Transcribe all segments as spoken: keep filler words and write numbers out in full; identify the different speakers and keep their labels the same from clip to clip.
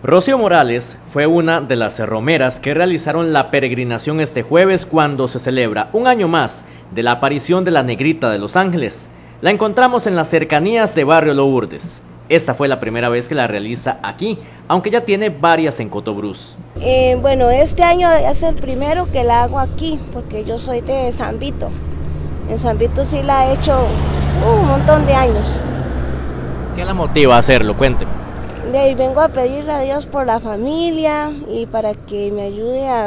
Speaker 1: Rocío Morales fue una de las romeras que realizaron la peregrinación este jueves cuando se celebra un año más de la aparición de la Negrita de Los Ángeles. La encontramos en las cercanías de Barrio Lourdes. Esta fue la primera vez que la realiza aquí, aunque ya tiene varias en Cotobruz.
Speaker 2: Eh, bueno, este año es el primero que la hago aquí, porque yo soy de San Vito. En San Vito sí la he hecho uh, un montón de años.
Speaker 1: ¿Qué la motiva a hacerlo? Cuénteme.
Speaker 2: De ahí vengo a pedirle a Dios por la familia y para que me ayude a,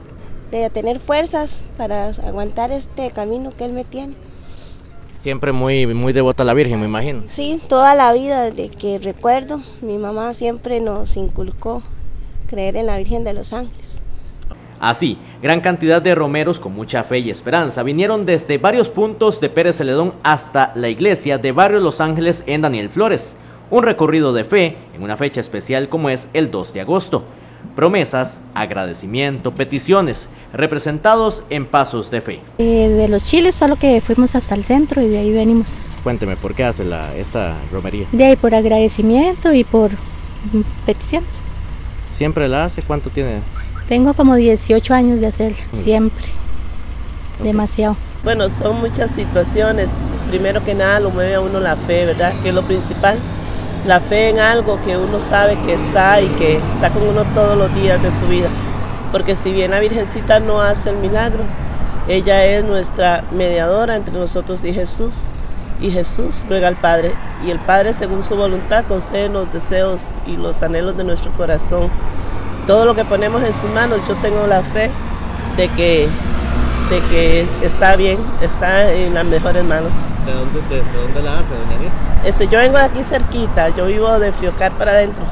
Speaker 2: a tener fuerzas para aguantar este camino que Él me tiene.
Speaker 1: Siempre muy, muy devota a la Virgen, me imagino.
Speaker 2: Sí, toda la vida, desde que recuerdo, mi mamá siempre nos inculcó creer en la Virgen de Los Ángeles.
Speaker 1: Así, gran cantidad de romeros con mucha fe y esperanza vinieron desde varios puntos de Pérez Celedón hasta la iglesia de Barrio Los Ángeles en Daniel Flores. Un recorrido de fe en una fecha especial como es el dos de agosto. Promesas, agradecimiento, peticiones, representados en pasos de fe.
Speaker 3: Eh, de los chiles, solo que fuimos hasta el centro y de ahí venimos.
Speaker 1: Cuénteme, ¿por qué hace la, esta romería?
Speaker 3: De ahí por agradecimiento y por peticiones.
Speaker 1: ¿Siempre la hace? ¿Cuánto tiene?
Speaker 3: Tengo como dieciocho años de hacerla, siempre. Okay. Demasiado.
Speaker 4: Bueno, son muchas situaciones. Primero que nada lo mueve a uno la fe, ¿verdad? Que es lo principal. La fe en algo que uno sabe que está y que está con uno todos los días de su vida. Porque si bien la Virgencita no hace el milagro, ella es nuestra mediadora entre nosotros y Jesús. Y Jesús ruega al Padre. Y el Padre, según su voluntad, concede los deseos y los anhelos de nuestro corazón. Todo lo que ponemos en sus manos, yo tengo la fe de que, de que está bien, está en las mejores manos.
Speaker 1: ¿De dónde, desde dónde la hace, doña Nita?
Speaker 4: Este, yo vengo de aquí cerquita, yo vivo de Friocar para adentro.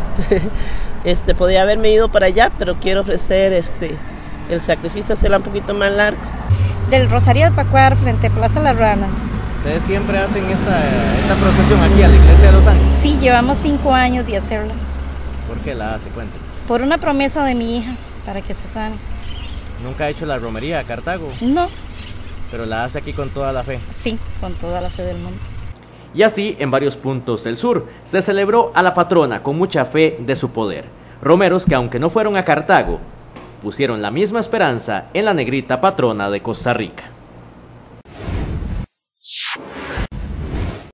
Speaker 4: Este, podía haberme ido para allá, pero quiero ofrecer este, el sacrificio, hacerla un poquito más largo.
Speaker 5: Del Rosario de Pacuar, frente a Plaza Las Ranas.
Speaker 1: ¿Ustedes siempre hacen esta, esta procesión aquí a la iglesia de Los Ángeles?
Speaker 5: Sí, llevamos cinco años de hacerla.
Speaker 1: ¿Por qué la hace? Cuénteme.
Speaker 5: Por una promesa de mi hija, para que se sane.
Speaker 1: ¿Nunca ha hecho la romería a Cartago?
Speaker 5: No.
Speaker 1: ¿Pero la hace aquí con toda la fe?
Speaker 5: Sí, con toda la fe del mundo.
Speaker 1: Y así, en varios puntos del sur, se celebró a la patrona con mucha fe de su poder. Romeros que, aunque no fueron a Cartago, pusieron la misma esperanza en la Negrita patrona de Costa Rica.